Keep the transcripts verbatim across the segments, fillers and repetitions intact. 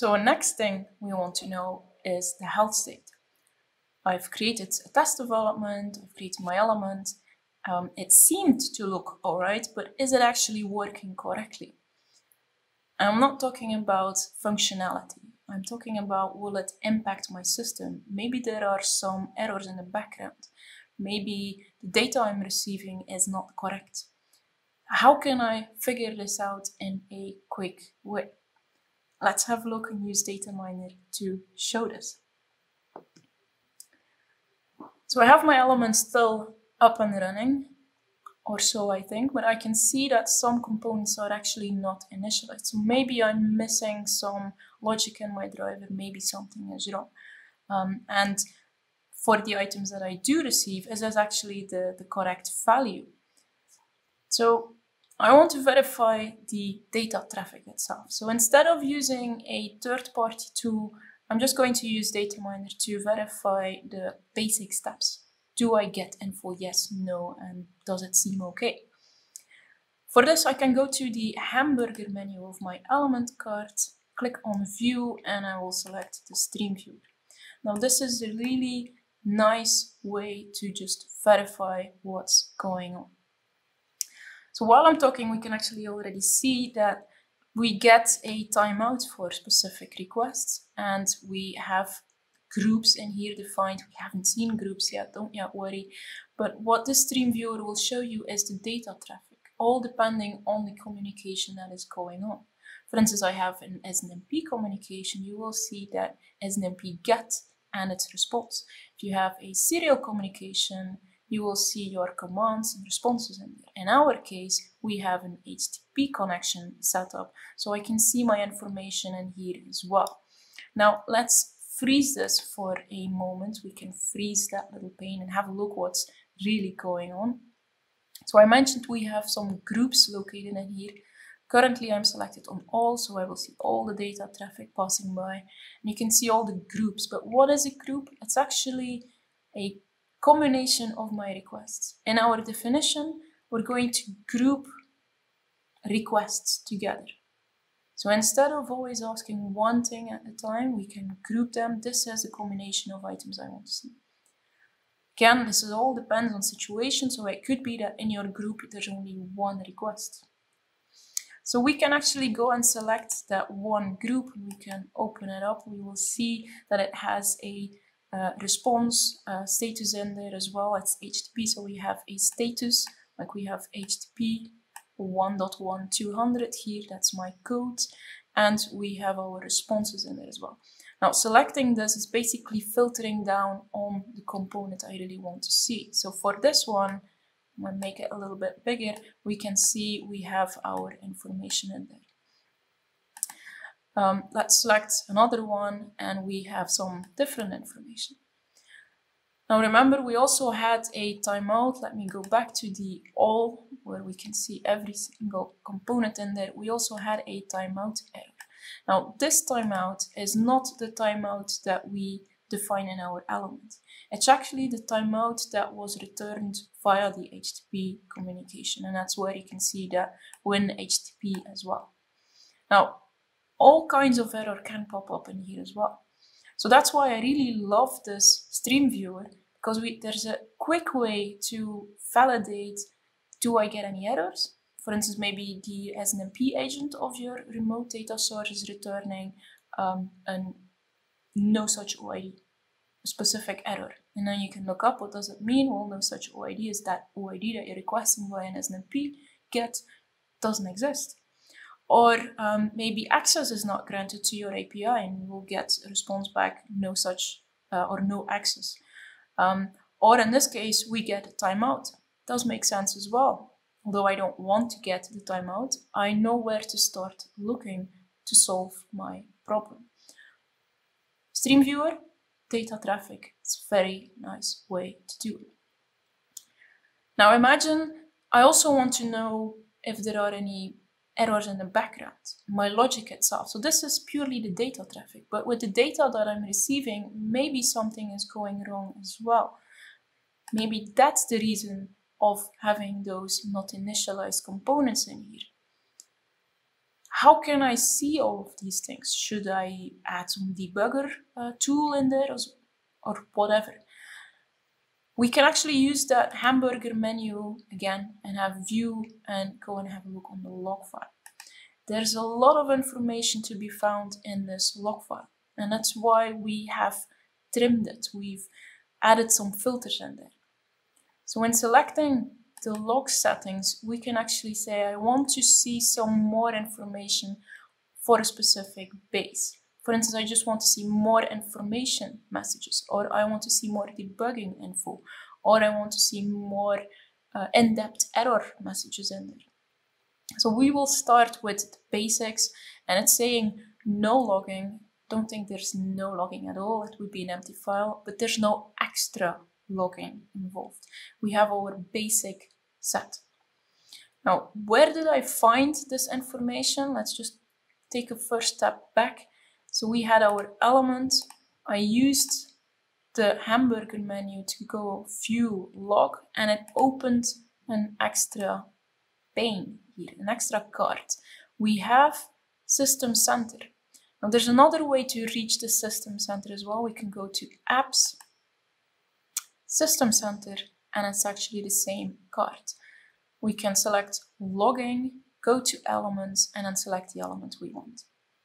So next thing we want to know is the health state. I've created a test development, I've created my element. Um, it seemed to look all right, but is it actually working correctly? I'm not talking about functionality. I'm talking about, will it impact my system? Maybe there are some errors in the background. Maybe the data I'm receiving is not correct. How can I figure this out in a quick way? Let's have a look and use DataMiner to show this. So I have my element still up and running, or so I think, but I can see that some components are actually not initialized. So maybe I'm missing some logic in my driver, maybe something is wrong. Um, and for the items that I do receive, is this actually the, the correct value? So I want to verify the data traffic itself. So instead of using a third-party tool, I'm just going to use DataMiner to verify the basic steps. Do I get info? Yes, no, and does it seem okay? For this, I can go to the hamburger menu of my element card, click on View, and I will select the Stream Viewer. Now, this is a really nice way to just verify what's going on. So while I'm talking, we can actually already see that we get a timeout for specific requests, and we have groups in here defined. We haven't seen groups yet, don't yet worry. But what the Stream Viewer will show you is the data traffic, all depending on the communication that is going on. For instance, I have an S N M P communication. You will see that S N M P get and its response. If you have a serial communication, you will see your commands and responses in there. In our case, we have an H T T P connection set up, so I can see my information in here as well. Now, let's freeze this for a moment. We can freeze that little pane and have a look what's really going on. So I mentioned we have some groups located in here. Currently, I'm selected on all, so I will see all the data traffic passing by. And you can see all the groups. But what is a group? It's actually a combination of my requests. In our definition, we're going to group requests together. So instead of always asking one thing at a time, we can group them. This is a combination of items I want to see. Again, this is all depends on situation, so it could be that in your group there's only one request. So we can actually go and select that one group. We can open it up. We will see that it has a uh, response uh, status in there as well. It's H T T P, so we have a status, like we have H T T P one dot one two hundred here, that's my code, and we have our responses in there as well. Now, selecting this is basically filtering down on the component I really want to see. So for this one, I'm going to make it a little bit bigger, we can see we have our information in there. Um, let's select another one, and we have some different information. Now remember, we also had a timeout. Let me go back to the all, where we can see every single component in there. We also had a timeout error. Now this timeout is not the timeout that we define in our element. It's actually the timeout that was returned via the H T T P communication, and that's where you can see that win H T T P as well. Now, all kinds of error can pop up in here as well. So that's why I really love this Stream Viewer, because we, there's a quick way to validate, do I get any errors? For instance, maybe the S N M P agent of your remote data source is returning um, an no such O I D, a specific error. And then you can look up, what does it mean? Well, no such O I D is that O I D that you're requesting via an S N M P get doesn't exist. Or um, maybe access is not granted to your A P I, and you will get a response back, no such uh, or no access. Um, or in this case, we get a timeout. Does make sense as well. Although I don't want to get the timeout, I know where to start looking to solve my problem. Stream Viewer, data traffic, it's a very nice way to do it. Now imagine I also want to know if there are any errors in the background, my logic itself. So this is purely the data traffic, but with the data that I'm receiving, maybe something is going wrong as well. Maybe that's the reason of having those not initialized components in here. how can I see all of these things? Should I add some debugger uh, tool in there or, or whatever? We can actually use that hamburger menu again and have view and go and have a look on the log file. There's a lot of information to be found in this log file, and that's why we have trimmed it. We've added some filters in there. So when selecting the log settings, we can actually say, I want to see some more information for a specific base. For instance, I just want to see more information messages, or I want to see more debugging info, or I want to see more uh, in-depth error messages in there. So we will start with the basics, and it's saying no logging. Don't think there's no logging at all. It would be an empty file, but there's no extra logging involved. We have our basic set. Now, where did I find this information? Let's just take a first step back. So we had our element. I used the hamburger menu to go view log, and it opened an extra pane here, an extra card. We have System Center. Now there's another way to reach the System Center as well. We can go to Apps, System Center, and it's actually the same card. We can select logging, go to elements, and then select the element we want.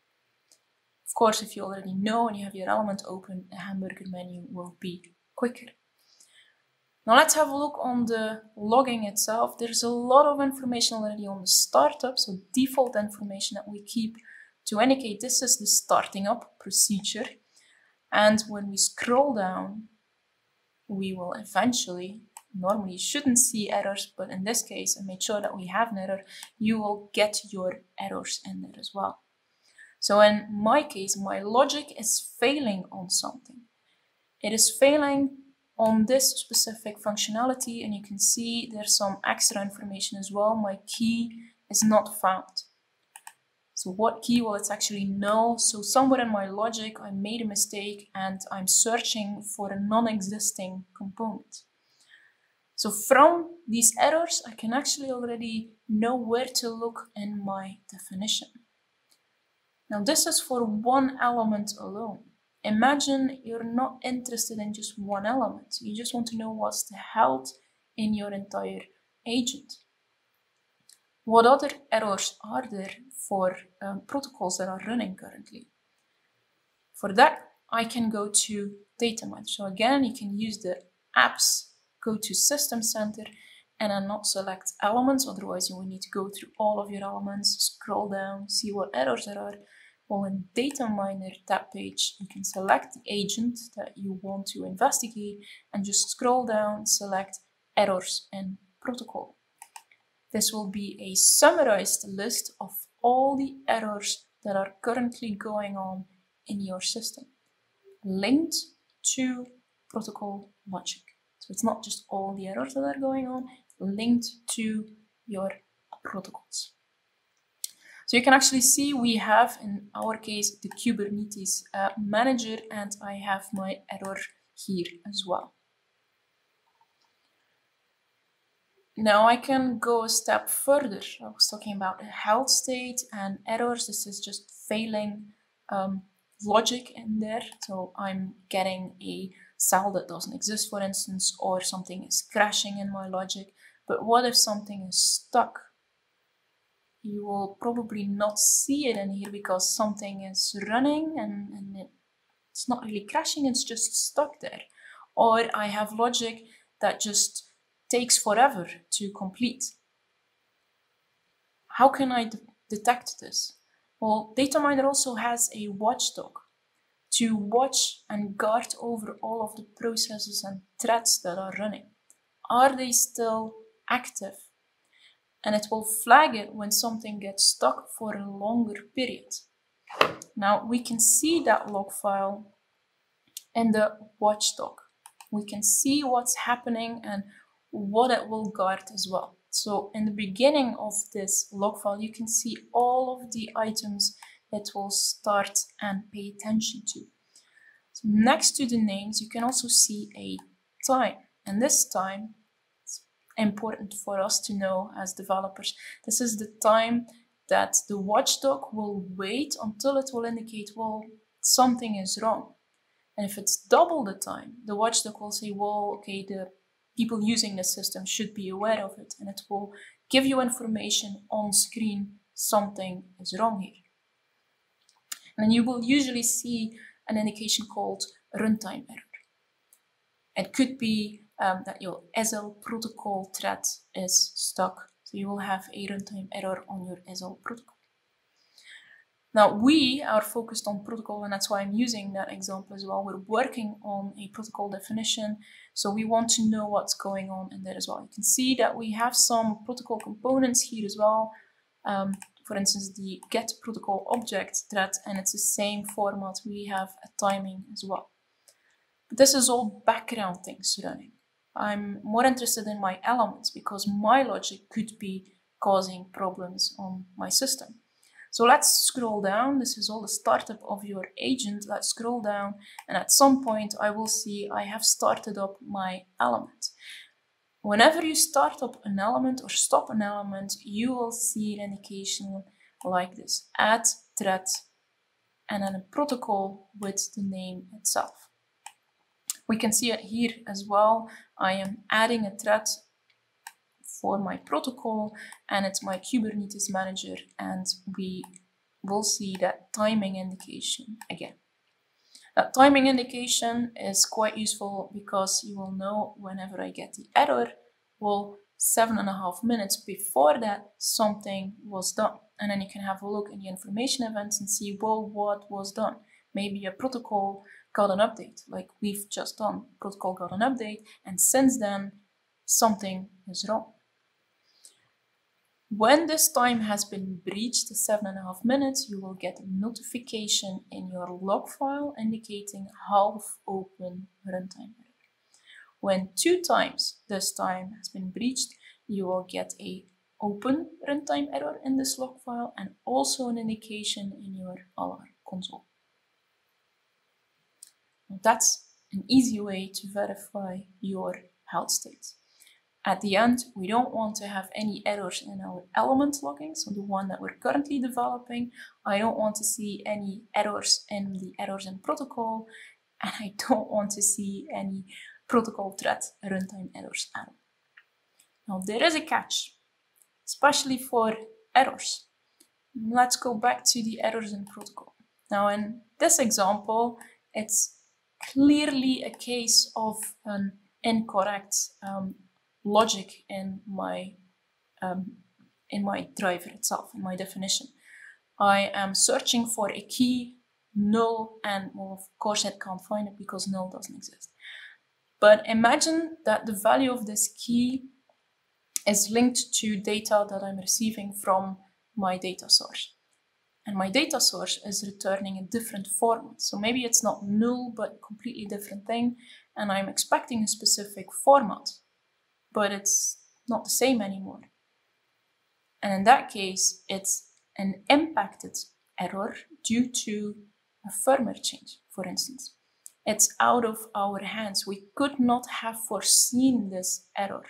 Of course, if you already know and you have your element open, the hamburger menu will be quicker. Now let's have a look on the logging itself. There's a lot of information already on the startup, so default information that we keep to indicate this is the starting up procedure. And when we scroll down, we will eventually, normally you shouldn't see errors, but in this case, I made sure that we have an error, you will get your errors in there as well. So in my case, my logic is failing on something. It is failing on this specific functionality, and you can see there's some extra information as well. My key is not found. So what key? Well, it's actually null. So somewhere in my logic, I made a mistake and I'm searching for a non-existing component. So from these errors, I can actually already know where to look in my definition. Now this is for one element alone. Imagine you're not interested in just one element. You just want to know what's the health in your entire agent. What other errors are there for um, protocols that are running currently? For that, I can go to Dataminer. So again, you can use the apps, go to System Center, and then not select elements. Otherwise, you will need to go through all of your elements, scroll down, see what errors there are. Well, in Dataminer tab page, you can select the agent that you want to investigate and just scroll down, select errors in protocol. This will be a summarized list of all the errors that are currently going on in your system, linked to protocol logic. So it's not just all the errors that are going on, linked to your protocols. So you can actually see we have, in our case, the Kubernetes uh, manager, and I have my error here as well. Now I can go a step further. I was talking about a health state and errors. This is just failing um, logic in there. So I'm getting a cell that doesn't exist, for instance, or something is crashing in my logic. But what if something is stuck? You will probably not see it in here because something is running and, and it, it's not really crashing, it's just stuck there. Or I have logic that just takes forever to complete. How can I de detect this? Well, Dataminer also has a watchdog to watch and guard over all of the processes and threads that are running. Are they still active? And it will flag it when something gets stuck for a longer period. Now we can see that log file in the watchdog. We can see what's happening and what it will guard as well. So in the beginning of this log file, you can see all of the items it will start and pay attention to. So next to the names, you can also see a time. And this time, important for us to know as developers. This is the time that the watchdog will wait until it will indicate, well, something is wrong. And if it's double the time, the watchdog will say, well, okay, the people using the system should be aware of it, and it will give you information on screen, something is wrong here. And then you will usually see an indication called runtime error. It could be um, that your S L protocol thread is stuck. So you will have a runtime error on your S L protocol. Now we are focused on protocol, and that's why I'm using that example as well. We're working on a protocol definition, so we want to know what's going on in there as well. You can see that we have some protocol components here as well. Um, for instance, the get protocol object thread, and it's the same format. We have a timing as well. But this is all background things running. I'm more interested in my elements because my logic could be causing problems on my system. So let's scroll down. This is all the startup of your agent. Let's scroll down, and at some point I will see I have started up my element. Whenever you start up an element or stop an element, you will see an indication like this: add thread, and then a protocol with the name itself. We can see it here as well. I am adding a thread for my protocol, and it's my Kubernetes manager, and we will see that timing indication again. That timing indication is quite useful because you will know whenever I get the error, well, seven and a half minutes before that something was done. And then you can have a look in the information events and see, well, what was done? Maybe a protocol got an update, like we've just done. Protocol got an update, and since then something is wrong. When this time has been breached, the seven and a half minutes, you will get a notification in your log file indicating half open runtime error. When two times this time has been breached, you will get a open runtime error in this log file and also an indication in your alarm console. Now, that's an easy way to verify your health state. At the end, we don't want to have any errors in our element logging, so the one that we're currently developing. I don't want to see any errors in the errors in protocol, and I don't want to see any protocol thread runtime errors at all. Now, there is a catch, especially for errors. Let's go back to the errors in protocol. Now, in this example, it's clearly a case of an incorrect um, logic in my um, in my driver itself, in my definition. I am searching for a key, null, and well, of course I can't find it because null doesn't exist. But imagine that the value of this key is linked to data that I'm receiving from my data source. And my data source is returning a different format. So maybe it's not null, but a completely different thing. And I'm expecting a specific format, but it's not the same anymore. And in that case, it's an impacted error due to a firmware change, for instance. It's out of our hands. We could not have foreseen this error.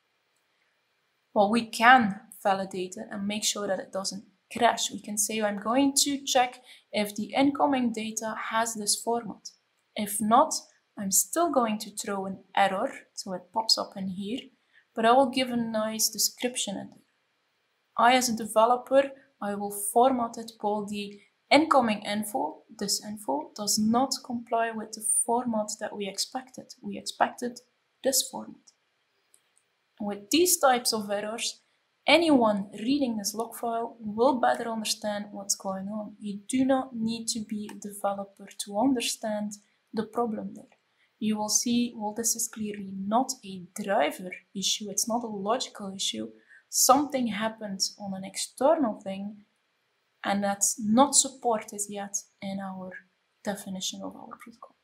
Well, we can validate it and make sure that it doesn't crash. We can say, I'm going to check if the incoming data has this format. If not, I'm still going to throw an error, so it pops up in here, but I will give a nice description in there. I, as a developer, I will format it while the incoming info, this info, does not comply with the format that we expected. We expected this format. And with these types of errors, anyone reading this log file will better understand what's going on. You do not need to be a developer to understand the problem there. You will see, well, this is clearly not a driver issue. It's not a logical issue. Something happened on an external thing, and that's not supported yet in our definition of our protocol.